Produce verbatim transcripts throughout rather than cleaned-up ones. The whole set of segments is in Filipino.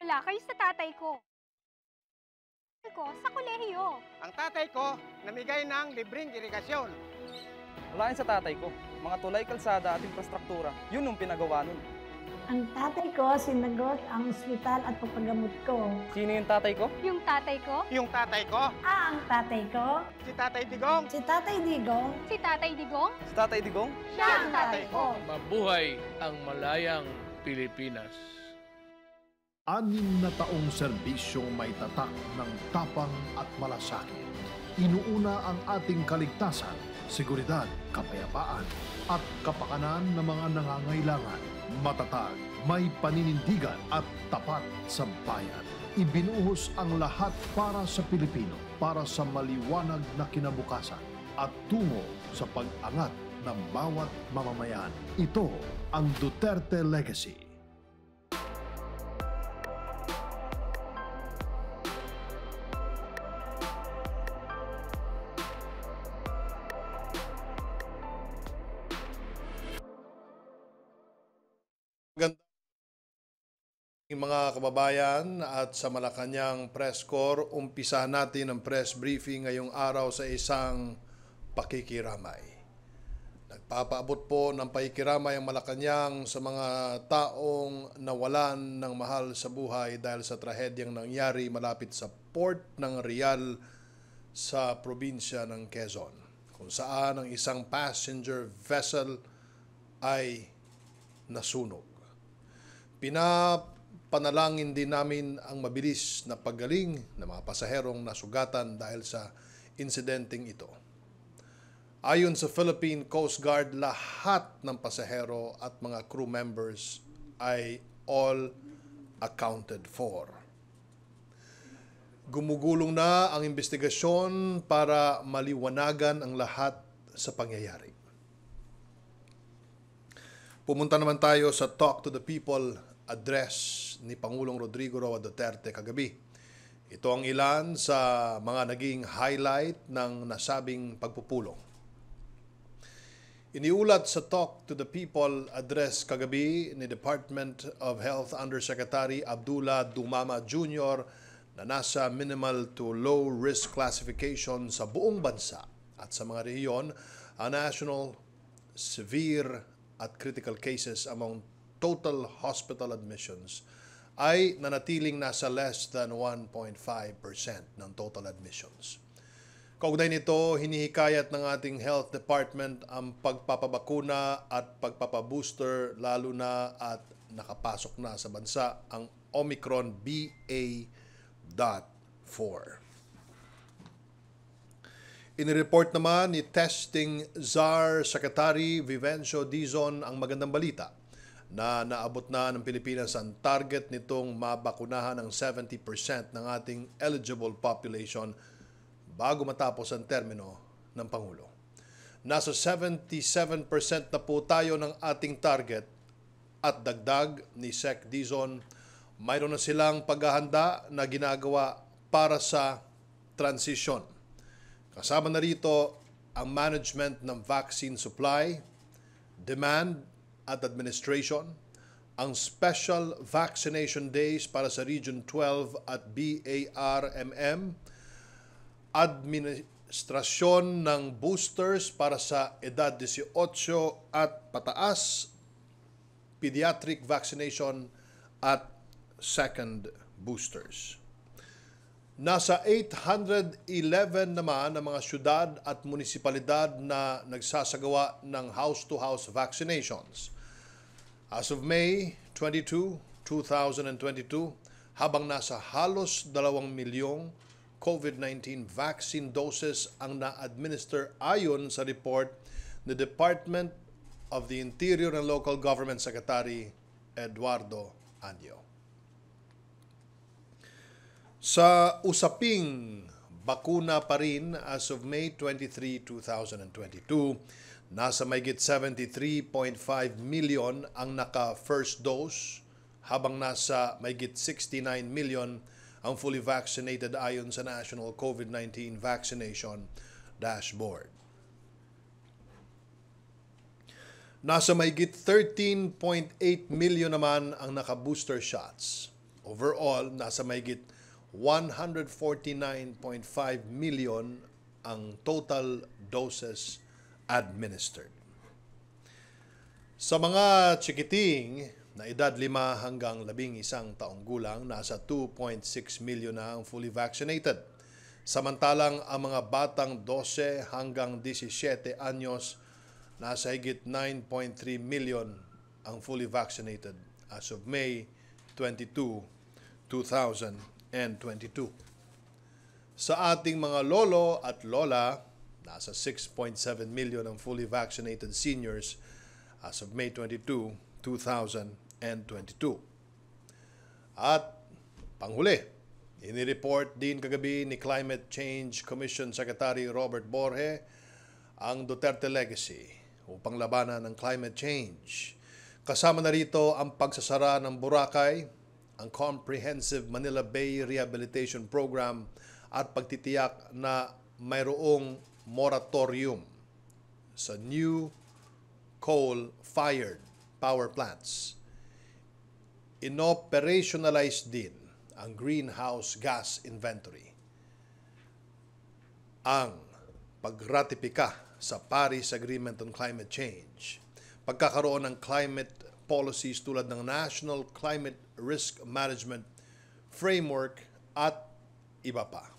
Wala kayo sa tatay ko. Ko sa kolehiyo. Ang tatay ko, namigay ng libreng irigasyon. Wala yun sa tatay ko. Mga tulay, kalsada at infrastruktura. Yun yung pinagawa nun. Ang tatay ko sinagot ang ospital at pagpagamot ko. Sino yung tatay ko? Yung tatay ko? Yung tatay ko, Ah, ang tatay ko? si Tatay Digong. Si Tatay Digong? Si Tatay Digong? Si tatay Digong? Siya ang tatay ko. Mabuhay ang malayang Pilipinas. Anim na taong serbisyong may tatak ng tapang at malasakit. Inuuna ang ating kaligtasan, seguridad, kapayapaan at kapakanan ng mga nangangailangan. Matatag, may paninindigan at tapat sa bayan. Ibinuhos ang lahat para sa Pilipino, para sa maliwanag na kinabukasan at tungo sa pag-angat ng bawat mamamayan. Ito ang Duterte Legacy. Maganda mga kababayan at sa Malacanang Press Corps, umpisa natin ang press briefing ngayong araw sa isang pakikiramay. Nagpapaabot po ng pakikiramay ang Malacanang sa mga taong nawalan ng mahal sa buhay dahil sa trahedyang nangyari malapit sa port ng Real sa probinsya ng Quezon, kung saan ang isang passenger vessel ay nasunog. Pinapanalangin din namin ang mabilis na paggaling ng mga pasaherong nasugatan dahil sa insidenteng ito. Ayon sa Philippine Coast Guard, lahat ng pasahero at mga crew members ay all accounted for. Gumugulong na ang investigasyon para maliwanagan ang lahat sa pangyayari. Pumunta naman tayo sa Talk to the People address ni Pangulong Rodrigo Roa Duterte kagabi. Ito ang ilan sa mga naging highlight ng nasabing pagpupulong. Iniulat sa Talk to the People address kagabi ni Department of Health Undersecretary Abdullah Dumama Junior na nasa minimal to low risk classification sa buong bansa at sa mga rehiyon ang national, severe at critical cases among total hospital admissions ay nanatiling nasa less than one point five percent ng total admissions. Kaugnay nito, hinihikayat ng ating Health Department ang pagpapabakuna at pagpapabooster lalo na at nakapasok na sa bansa ang Omicron B A four. Inireport naman ni Testing Czar Secretary Vivencio Dizon ang magandang balita na naabot na ng Pilipinas ang target nitong mabakunahan ng seventy percent ng ating eligible population bago matapos ang termino ng Pangulo. Nasa seventy-seven percent na po tayo ng ating target at dagdag ni Sec Dizon, mayroon na silang paghahanda na ginagawa para sa transition. Kasama na rito ang management ng vaccine supply, demand at administration, ang special vaccination days para sa Region twelve at B A R M M, administrasyon ng boosters para sa edad eighteen at pataas, pediatric vaccination at second boosters. Nasa eight hundred eleven naman ang mga syudad at munisipalidad na nagsasagawa ng house-to-house vaccinations. As of May twenty-second, two thousand twenty-two, habang nasa halos dalawang milyong COVID nineteen vaccine doses ang na-administer ayon sa report ni Department of the Interior and Local Government Secretary Eduardo Anyo. Sa usaping bakuna pa rin, as of May twenty-third, two thousand twenty-two, nasa mahigit seventy-three point five million ang naka-first dose, habang nasa mahigit sixty-nine million ang fully vaccinated ayon sa National COVID nineteen Vaccination Dashboard. Nasa mahigit thirteen point eight million naman ang naka-booster shots Overall, nasa mahigit one hundred forty-nine point five million ang total doses administered. Sa mga chikiting na edad lima hanggang labing isang taong gulang, nasa two point six million na ang fully vaccinated. Samantalang ang mga batang twelve hanggang seventeen anyos, nasa higit nine point three million ang fully vaccinated as of May twenty-second, two thousand twenty-two. Sa ating mga lolo at lola, nasa six point seven million ang fully vaccinated seniors as of May twenty-second, two thousand twenty-two. At panghuli, inireport din kagabi ni Climate Change Commission Secretary Robert Borge ang Duterte Legacy upang labanan ng climate change. Kasama na rito ang pagsasara ng Boracay, ang Comprehensive Manila Bay Rehabilitation Program at pagtitiyak na mayroong moratorium sa new coal-fired power plants. Inoperationalize din ang greenhouse gas inventory. Ang pagratipika sa Paris Agreement on Climate Change, pagkakaroon ng climate policies tulad ng National Climate Risk Management Framework at iba pa.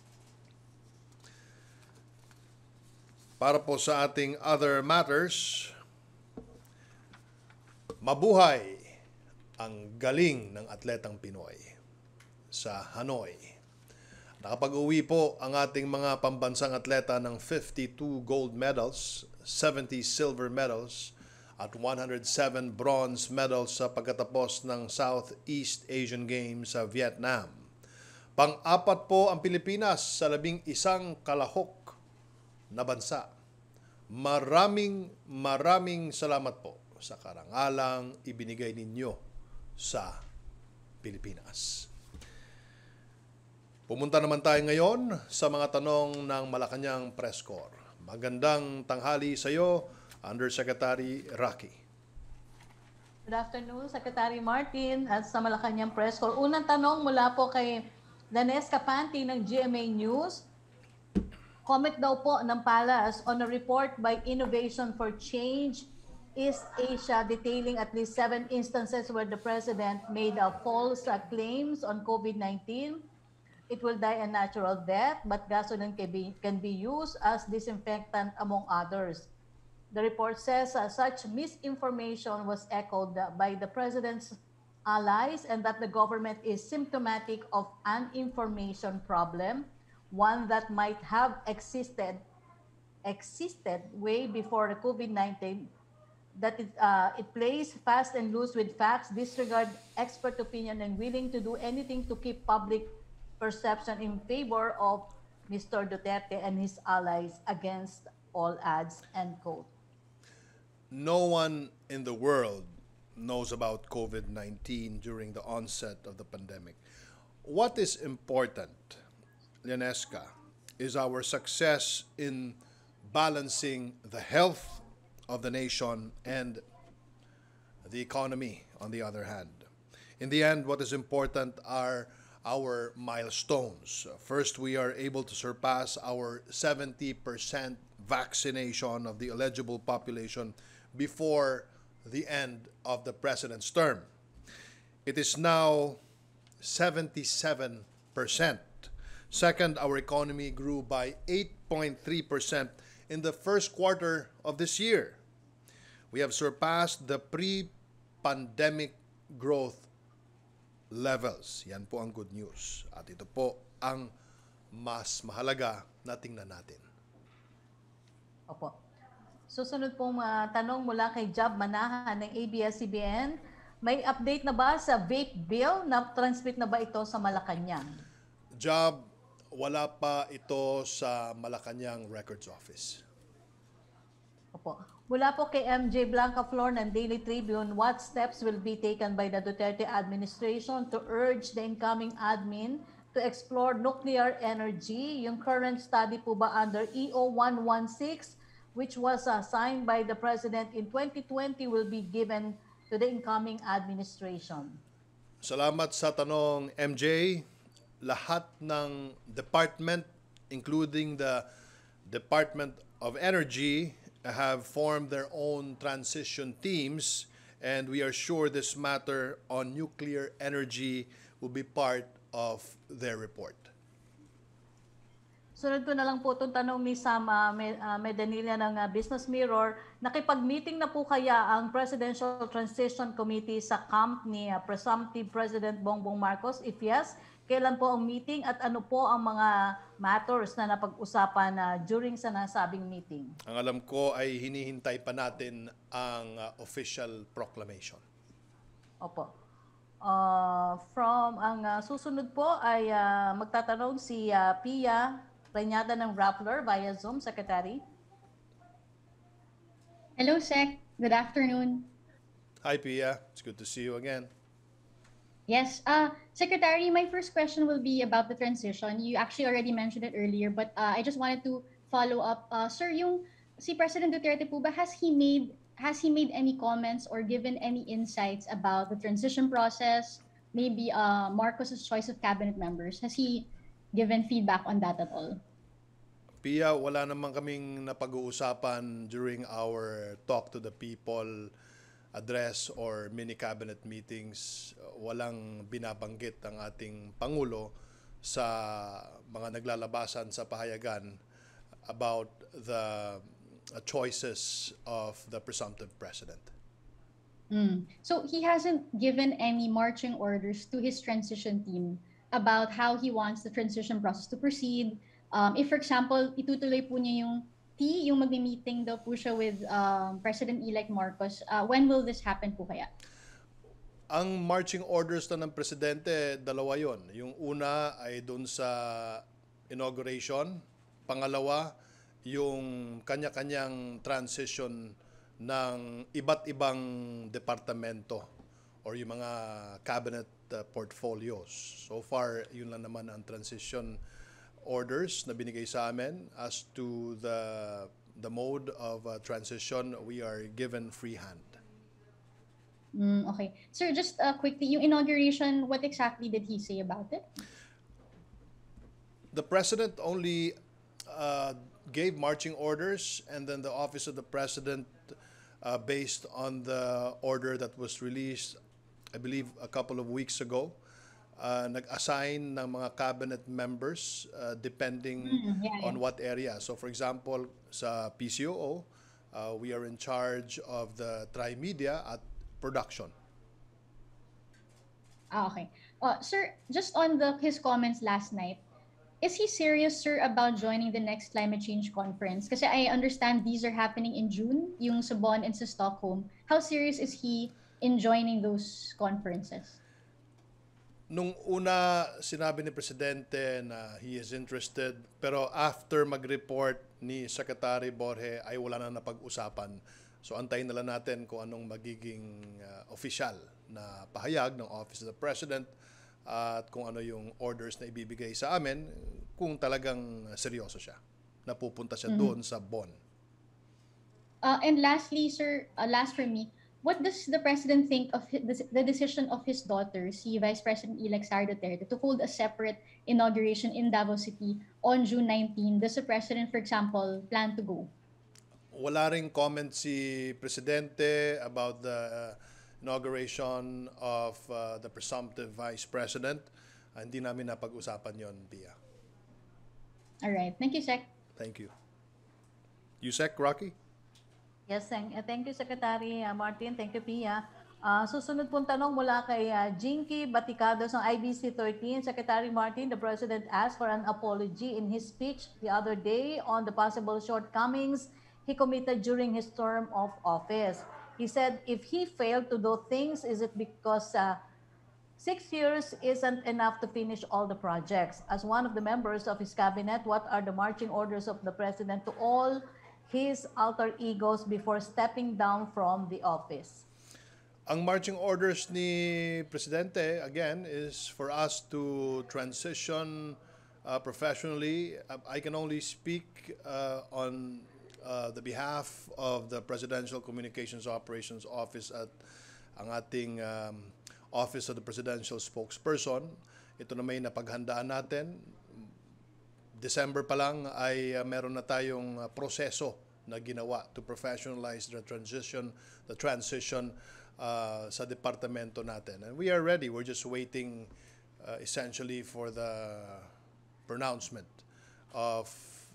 Para po sa ating other matters, mabuhay ang galing ng atletang Pinoy sa Hanoi. Nakapag-uwi po ang ating mga pambansang atleta ng fifty-two gold medals, seventy silver medals, at one hundred seven bronze medals sa pagkatapos ng Southeast Asian Games sa Vietnam. Pang-apat po ang Pilipinas sa labing isang kalahok na bansa. Maraming maraming salamat po sa karangalang ibinigay ninyo sa Pilipinas. Pumunta naman tayo ngayon sa mga tanong ng Malacanang Press Corps. Magandang tanghali sa iyo, Undersecretary Rocky. Good afternoon, Secretary Martin at sa Malacanang Press Corps. Unang tanong mula po kay Danes Capanti ng G M A News. Comment daw po ng Palace on a report by Innovation for Change East Asia detailing at least seven instances where the President made a false uh, claims on COVID nineteen. It will die a natural death, but gasoline can be, can be used as disinfectant among others. The report says uh, such misinformation was echoed uh, by the President's allies and that the government is symptomatic of an information problem, one that might have existed, existed way before the COVID nineteen, that it, uh, it plays fast and loose with facts, disregard expert opinion, and willing to do anything to keep public perception in favor of Mister Duterte and his allies against all odds, end quote. No one in the world knows about COVID nineteen during the onset of the pandemic. What is important, Leonesca, is our success in balancing the health of the nation and the economy, on the other hand. In the end, what is important are our milestones. First, we are able to surpass our seventy percent vaccination of the eligible population before the end of the President's term. It is now seventy-seven percent. Second, our economy grew by eight point three percent in the first quarter of this year. We have surpassed the pre-pandemic growth levels. Yan po ang good news. At ito po ang mas mahalaga na tingnan natin. Opo. Susunod pong uh, tanong mula kay Job Manahan ng A B S C B N. May update na ba sa vape bill? Na-transmit na ba ito sa Malacanang? Job, wala pa ito sa Malacanang Records Office. Opo. Mula po kay M J Blancaflor ng Daily Tribune, what steps will be taken by the Duterte administration to urge the incoming admin to explore nuclear energy? Yung current study po ba under E O one sixteen, which was uh, signed by the President in twenty twenty, will be given to the incoming administration? Salamat sa tanong, M J. Lahat ng department, including the Department of Energy, have formed their own transition teams, and we are sure this matter on nuclear energy will be part of their report. Sunod ko na lang po itong tanong ni Sam uh, Medanilla ng uh, Business Mirror. Nakipag-meeting na po kaya ang Presidential Transition Committee sa camp ni uh, Presumptive President Bongbong Marcos? If yes, kailan po ang meeting at ano po ang mga matters na napag-usapan uh, during sa nasabing meeting? Ang alam ko ay hinihintay pa natin ang uh, official proclamation. Opo. Uh, from ang uh, susunod po ay uh, magtatanong si uh, Pia Reñada ng Rappler via Zoom, Secretary. Hello, Sec. Good afternoon. Hi, Pia. It's good to see you again. Yes, uh, Secretary, my first question will be about the transition. You actually already mentioned it earlier, but uh, I just wanted to follow up. Uh, sir, yung si President Duterte po ba, has he made has he made any comments or given any insights about the transition process? Maybe uh, Marcos's choice of cabinet members. Has he given feedback on that at all? Pia, wala naman kaming napag-uusapan during our talk to the people address or mini cabinet meetings. Walang binabanggit ang ating Pangulo sa mga naglalabasan sa pahayagan about the choices of the presumptive president. Mm. So he hasn't given any marching orders to his transition team about how he wants the transition process to proceed. Um, if, for example, itutuloy po niya yung T, yung mag-meeting daw po siya with um, President-elect Marcos, uh, when will this happen po kaya? Ang marching orders na ng Presidente, dalawa yon. Yung una ay dun sa inauguration. Pangalawa, yung kanya-kanyang transition ng iba't ibang departamento or yung mga cabinet uh, portfolios. So far, yun lang naman ang transition orders na binigay sa amin. As to the the mode of uh, transition, we are given free hand. Mm, okay. Sir, just uh, quickly, yung inauguration, what exactly did he say about it? The President only uh, gave marching orders, and then the Office of the President, uh, based on the order that was released, I believe a couple of weeks ago, uh, nag-assign ng mga cabinet members uh, depending Mm, yeah, yeah. on what area. So for example, sa P C O O, uh, we are in charge of the Trimedia at production. Ah, okay. Uh, sir, just on the his comments last night, is he serious, sir, about joining the next climate change conference? Kasi I understand these are happening in June, yung sa Bonn and sa Stockholm. How serious is he in joining those conferences? Nung una, sinabi ni Presidente na he is interested, pero after mag-report ni Secretary Borge ay wala na napag-usapan. So antayin na lang natin kung anong magiging uh, official na pahayag ng Office of the President uh, at kung ano yung orders na ibibigay sa amin kung talagang seryoso siya. Napupunta siya Mhm. doon sa Bonn. Uh, and lastly, sir, uh, last for me, what does the President think of hi- the, the decision of his daughter, si Vice President-elect Sara Duterte, to hold a separate inauguration in Davao City on June nineteenth? Does the President, for example, plan to go? Wala ring comment si Presidente about the uh, inauguration of uh, the presumptive Vice President. Uh, hindi namin napag-usapan yon, Pia. All right. Thank you, Sec. Thank you. Yusek, Rocky? Yes, thank, uh, thank you, Secretary uh, Martin. Thank you, Pia. Uh, susunod pong tanong mula kay uh, Jinky Baticados ng I B C thirteen. Secretary Martin, the President asked for an apology in his speech the other day on the possible shortcomings he committed during his term of office. He said if he failed to do things, is it because uh, six years isn't enough to finish all the projects? As one of the members of his cabinet, what are the marching orders of the President to all his alter egos before stepping down from the office? Ang marching orders ni Presidente, again, is for us to transition uh, professionally. Uh, I can only speak uh, on uh, the behalf of the Presidential Communications Operations Office at ang ating um, Office of the Presidential Spokesperson. Ito na may napaghandaan natin. December pa lang ay uh, meron na tayong uh, proseso na ginawa to professionalize the transition, the transition uh, sa departamento natin. And we are ready. We're just waiting uh, essentially for the pronouncement of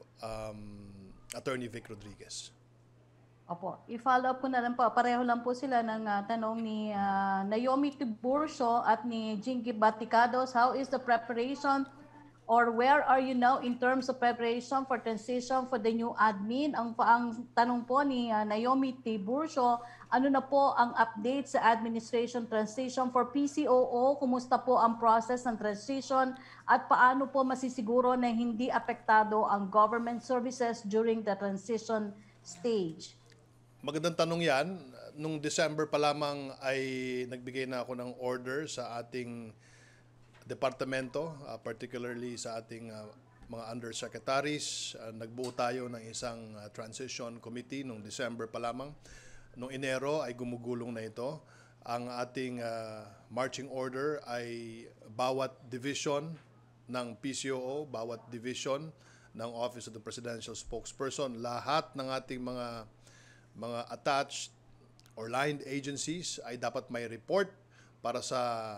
um, Attorney Vic Rodriguez. Opo, i-follow up ko na lang po. Pareho lang po sila ng uh, tanong ni uh, Naomi Tiburcio at ni Jinky Baticados. How is the preparation or where are you now in terms of preparation for transition for the new admin? Ang, ang tanong po ni uh, Naomi Tiburcio, ano na po ang update sa administration transition for P C O O? Kumusta po ang process ng transition at paano po masisiguro na hindi apektado ang government services during the transition stage? Magandang tanong yan. Nung December pa lamang ay nagbigay na ako ng order sa ating departamento, uh, particularly sa ating uh, mga undersecretaries. Uh, nagbuo tayo ng isang uh, transition committee nung December pa lamang. Nung Enero ay gumugulong na ito. Ang ating uh, marching order ay bawat division ng P C O O, bawat division ng Office of the Presidential Spokesperson, lahat ng ating mga mga attached or lined agencies ay dapat may report para sa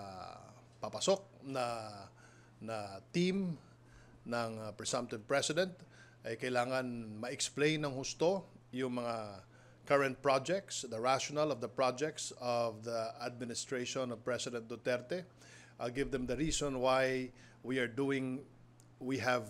papasok na na team ng uh, presumptive president. Ay kailangan ma-explain ng husto yung mga current projects, the rationale of the projects of the administration of President Duterte. I'll give them the reason why we are doing, we have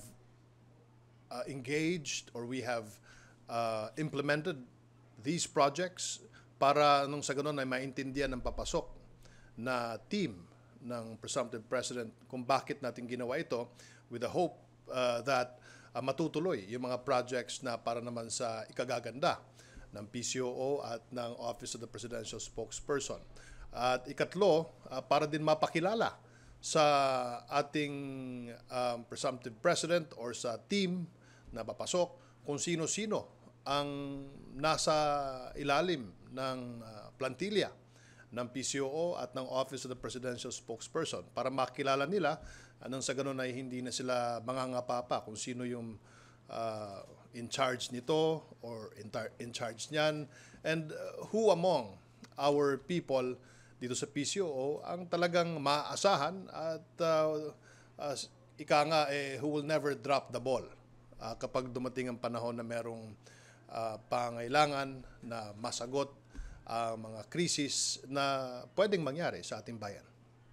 uh, engaged or we have uh, implemented these projects para nung sa ganun ay maintindihan ng papasok na team ng presumptive president kung bakit natin ginawa ito with the hope uh, that uh, matutuloy yung mga projects na para naman sa ikagaganda ng P C O O at ng Office of the Presidential Spokesperson. At ikatlo, uh, para din mapakilala sa ating um, presumptive president or sa team na papasok kung sino-sino ang nasa ilalim ng uh, plantilla ng P C O O at ng Office of the Presidential Spokesperson para makilala nila anong sa ganun ay hindi na sila mangangapa pa kung sino yung uh, in charge nito or in, in charge niyan and uh, who among our people dito sa P C O O ang talagang maaasahan at uh, uh, ika nga eh, who will never drop the ball uh, kapag dumating ang panahon na merong Uh, pangailangan na masagot ang uh, mga krisis na pwedeng mangyari sa ating bayan.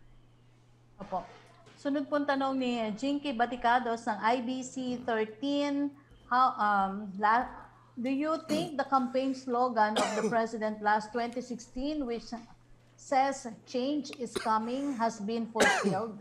Opo. Sunod pong tanong ni Jinky Baticados ng I B C thirteen. How, um, la, do you think the campaign slogan of the President last twenty sixteen, which says change is coming, has been fulfilled?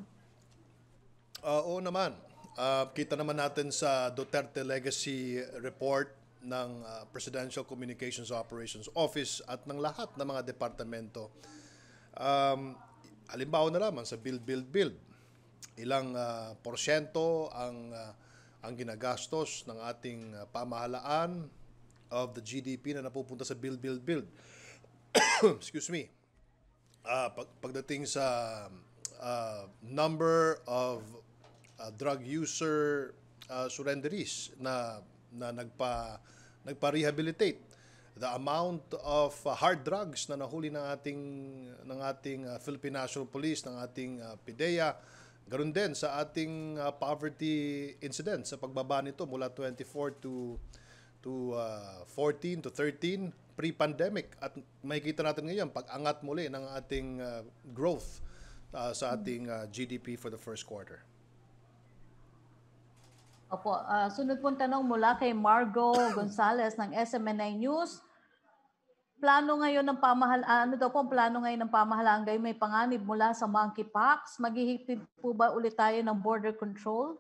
Uh, oo naman. Uh, kita naman natin sa Duterte Legacy Report ng uh, Presidential Communications Operations Office at ng lahat ng mga departamento. Um, halimbawa na lamang sa Build, Build, Build. Ilang uh, porsyento ang, uh, ang ginagastos ng ating uh, pamahalaan of the G D P na napupunta sa Build, Build, Build. Excuse me. Uh, pag, pagdating sa uh, number of uh, drug user uh, surrenderies na na nagpa nagpa-rehabilitate, the amount of uh, hard drugs na nahuli ng ating ng ating uh, Philippine National Police, ng ating uh, PIDEA, ganoon din sa ating uh, poverty incident sa pagbaba nito mula twenty-four to to uh, fourteen to thirteen pre-pandemic at makikita natin ngayon pag-angat muli ng ating uh, growth uh, sa ating uh, G D P for the first quarter. Opo, uh, sunod pong tanong mula kay Margo Gonzalez ng S M N I News. Plano ngayon ng pamahalaan, ano daw po ang plano ngayon ng pamahalaan gayon may panganib mula sa monkeypox? Maghihigpit po ba ulit tayo ng border control?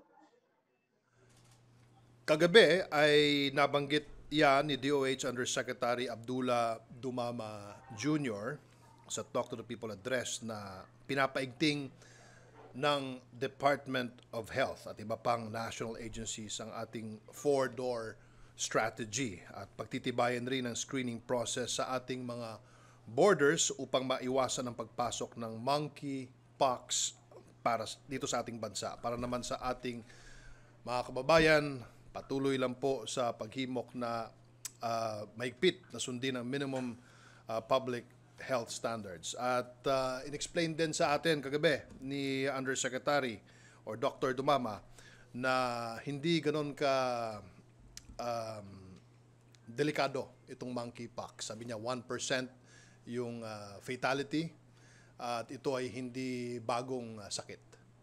Kagabi ay nabanggit yan ni D O H Undersecretary Abdullah Dumama Junior sa Talk to the People address na pinapaigting ng Department of Health at iba pang national agencies ang ating four-door strategy at pagtitibayan rin ng screening process sa ating mga borders upang maiwasan ang pagpasok ng monkeypox para dito sa ating bansa. Para naman sa ating mga kababayan, patuloy lang po sa paghimok na uh, mahigpit na sundin ang minimum uh, public health standards. At uh, in-explain din sa atin kagabi ni Undersecretary or Doctor Dumama na hindi ganon ka um, delikado itong monkeypox. Sabi niya one percent yung uh, fatality at ito ay hindi bagong uh, sakit.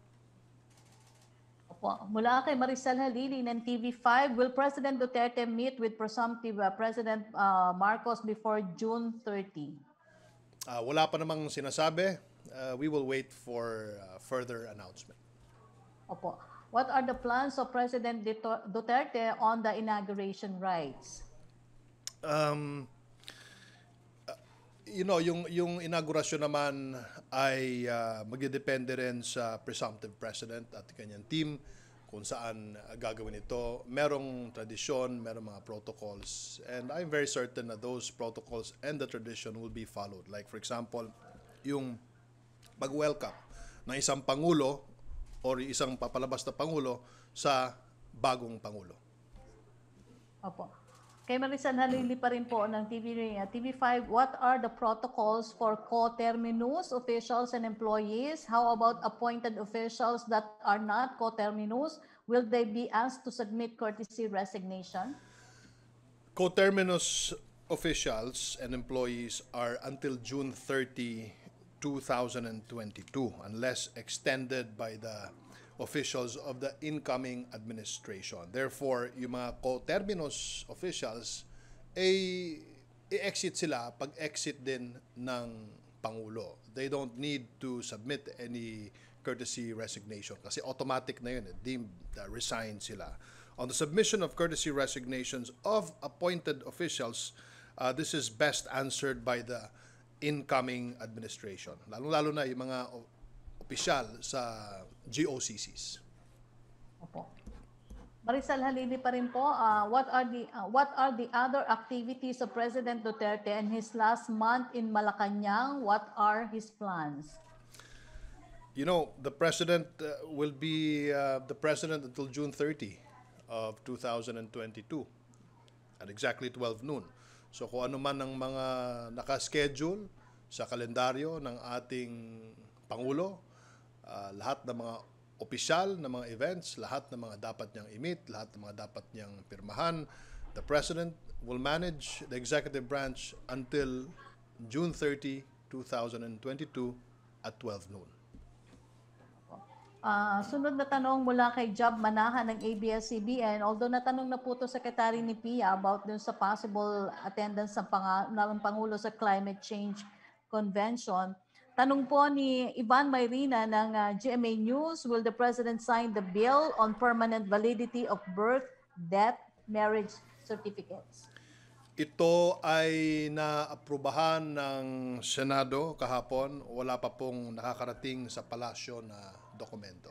Opo. Mula kay Maricel Halili ng T V five, will President Duterte meet with presumptive uh, President uh, Marcos before June thirtieth? Uh, wala pa namang sinasabi. Uh, we will wait for uh, further announcement. Opo. What are the plans of President Duterte on the inauguration rites? Um, uh, you know, yung yung inaugurasyon naman ay uh, magdedepende rin sa presumptive president at kanyang team kung saan uh, gagawin ito. Merong tradisyon, merong mga protocols, and I'm very certain that those protocols and the tradition will be followed. Like for example, yung mag-welcome ng isang pangulo or isang papalabas na pangulo sa bagong pangulo. Opo. Kay Maricel Halili pa rin po ng T V, uh, T V five, what are the protocols for coterminous officials and employees? How about appointed officials that are not coterminous? Will they be asked to submit courtesy resignation? Coterminous officials and employees are until June thirtieth, two thousand twenty-two unless extended by the officials of the incoming administration. Therefore, yung mga coterminous officials ay i-exit sila pag-exit din ng Pangulo. They don't need to submit any courtesy resignation kasi automatic na yun, eh, deemed uh, resigned sila. On the submission of courtesy resignations of appointed officials, uh, this is best answered by the incoming administration. Lalo-lalo na yung mga opisyal sa G O C Cs. Opo. Maricel Halili pa rin po, uh, what are the uh, what are the other activities of President Duterte in his last month in Malacanang? What are his plans? You know, the president uh, will be uh, the president until June thirtieth of two thousand twenty-two at exactly twelve noon. So kung ano man ang mga nakaschedule sa kalendaryo ng ating Pangulo, uh, lahat ng mga opisyal na mga events, lahat ng mga dapat niyang i-meet, lahat ng mga dapat niyang pirmahan, the President will manage the executive branch until June thirtieth, two thousand twenty-two at twelve noon. Uh, sunod na tanong mula kay Job Manahan ng A B S C B N. Although natanong na po ito Secretary ni Pia about dun sa possible attendance ng, pang- ng Pangulo sa Climate Change Convention, tanong po ni Ivan Mayrina ng uh, G M A News, will the President sign the bill on permanent validity of birth, death, marriage certificates? Ito ay naaprubahan ng Senado kahapon. Wala pa pong nakakarating sa palasyo na dokumento.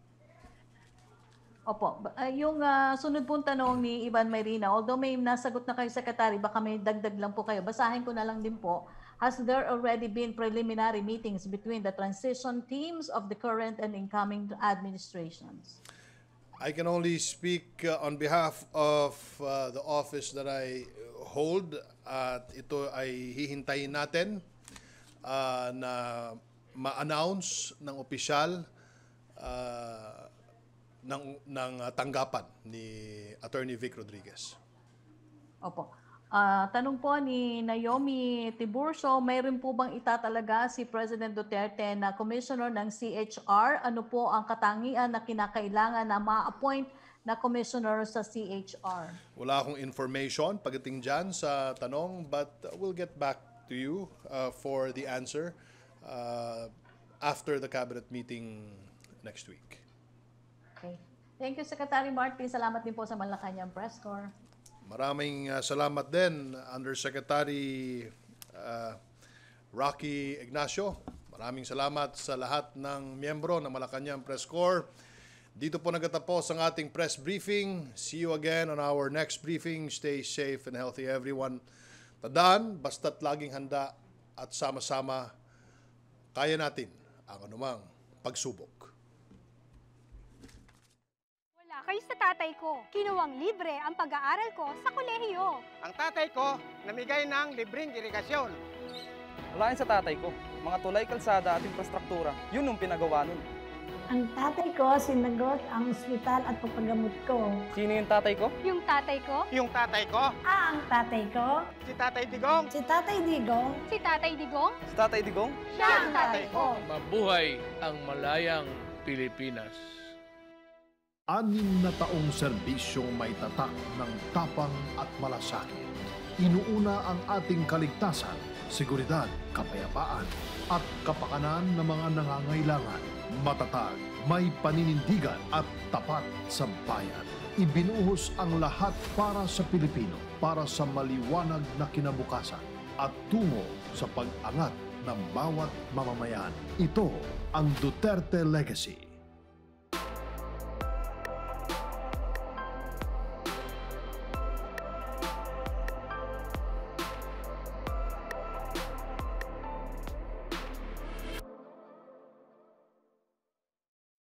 Opo. Uh, yung uh, sunod pong tanong ni Ivan Mayrina, although may nasagot na kayo, Secretary, baka may dagdag lang po kayo. Basahin ko na lang din po. Has there already been preliminary meetings between the transition teams of the current and incoming administrations? I can only speak uh, on behalf of uh, the office that I hold at ito ay hihintayin natin uh, na ma-announce ng opisyal uh, ng, ng uh, tanggapan ni Attorney Vic Rodriguez. Opo. Uh, tanong po ni Naomi Tiburcio, mayroon po bang itatalaga si President Duterte na commissioner ng C H R? Ano po ang katangian na kinakailangan na ma-appoint na commissioner sa C H R? Wala akong information pagdating dyan sa tanong, but we'll get back to you uh, for the answer uh, after the cabinet meeting next week. Okay. Thank you, Secretary Martin. Salamat din po sa Malacanang Press Corps. Maraming uh, salamat din, Undersecretary uh, Rocky Ignacio. Maraming salamat sa lahat ng miyembro ng Malacanang Press Corps. Dito po nagtatapos ang ating press briefing. See you again on our next briefing. Stay safe and healthy, everyone. Tandaan, basta't laging handa at sama-sama kaya natin ang anumang pagsubok. Wala kayo sa tatay ko. Kinuwang libre ang pag-aaral ko sa kolehiyo. Ang tatay ko, namigay ng libreng irigasyon. Wala yan sa tatay ko. Mga tulay, kalsada at infrastruktura, yun yung pinagawa nun. Ang tatay ko sinagot ang ospital at pagpagamot ko. Sino yung tatay ko? Yung tatay ko, Yung tatay ko, Ah, ang tatay ko? si Tatay Digong. Si Tatay Digong? si Tatay Digong, Si Tatay Digong? siya ang tatay ko. Mabuhay ang malayang Pilipinas. Anim na taong serbisyong may tatak ng tapang at malasakit. Inuuna ang ating kaligtasan, seguridad, kapayapaan, at kapakanan ng mga nangangailangan. Matatag, may paninindigan at tapat sa bayan. Ibinuhos ang lahat para sa Pilipino, para sa maliwanag na kinabukasan at tungo sa pag-angat ng bawat mamamayan. Ito ang Duterte Legacy.